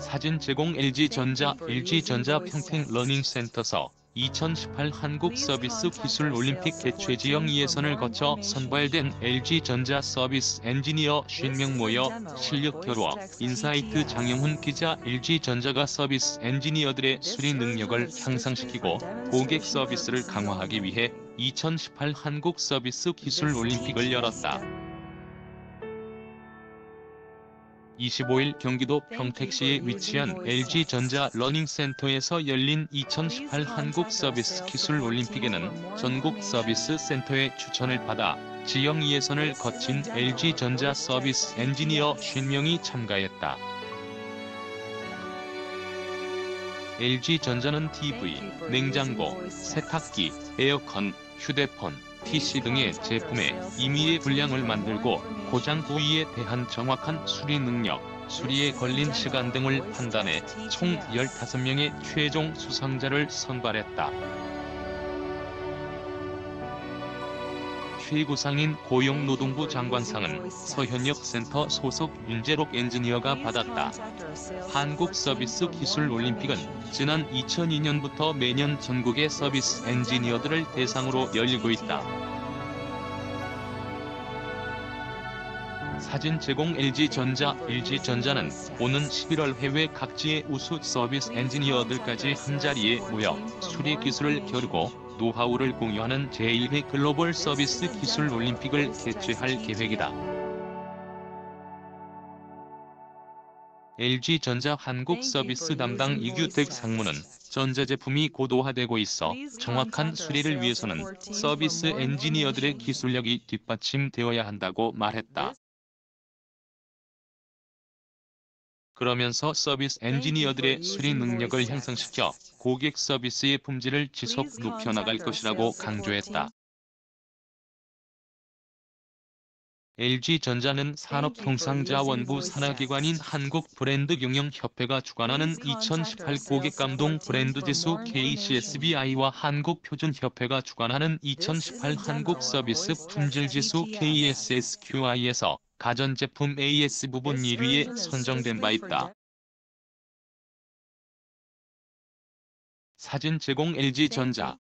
사진 제공 LG전자 평택러닝센터서 2018 한국서비스기술올림픽 개최 지역 예선을 거쳐 선발된 LG전자 서비스 엔지니어 50명 모여 실력 겨루어 인사이트 장영훈 기자. LG전자가 서비스 엔지니어들의 수리 능력을 향상시키고 고객 서비스를 강화하기 위해 2018 한국서비스기술올림픽을 열었다. 25일 경기도 평택시에 위치한 LG전자 러닝센터에서 열린 2018 한국서비스기술올림픽에는 전국 서비스 센터의 추천을 받아 지역 예선을 거친 LG전자 서비스 엔지니어 50명이 참가했다. LG전자는 TV, 냉장고, 세탁기, 에어컨, 휴대폰, PC 등의 제품의 임의의 불량을 만들고 고장 부위에 대한 정확한 수리 능력, 수리에 걸린 시간 등을 판단해 총 15명의 최종 수상자를 선발했다. 최고상인 고용노동부 장관상은 서현역 센터 소속 윤재록 엔지니어가 받았다. 한국서비스기술올림픽은 지난 2002년부터 매년 전국의 서비스 엔지니어들을 대상으로 열리고 있다. 사진 제공 LG전자는 오는 11월 해외 각지의 우수 서비스 엔지니어들까지 한자리에 모여 수리 기술을 겨루고 노하우를 공유하는 제1회 글로벌 서비스 기술 올림픽을 개최할 계획이다. LG전자 한국서비스 담당 이규택 상무는 전자제품이 고도화되고 있어 정확한 수리를 위해서는 서비스 엔지니어들의 기술력이 뒷받침되어야 한다고 말했다. 그러면서 서비스 엔지니어들의 수리 능력을 향상시켜 고객 서비스의 품질을 지속 높여나갈 것이라고 강조했다. LG전자는 산업통상자원부 산하기관인 한국브랜드경영협회가 주관하는 2018 고객감동 브랜드지수 KCSBI와 한국표준협회가 주관하는 2018 한국서비스 품질지수 KSSQI에서 가전제품 AS 부분 1위에 선정된 바 있다. 사진 제공 LG전자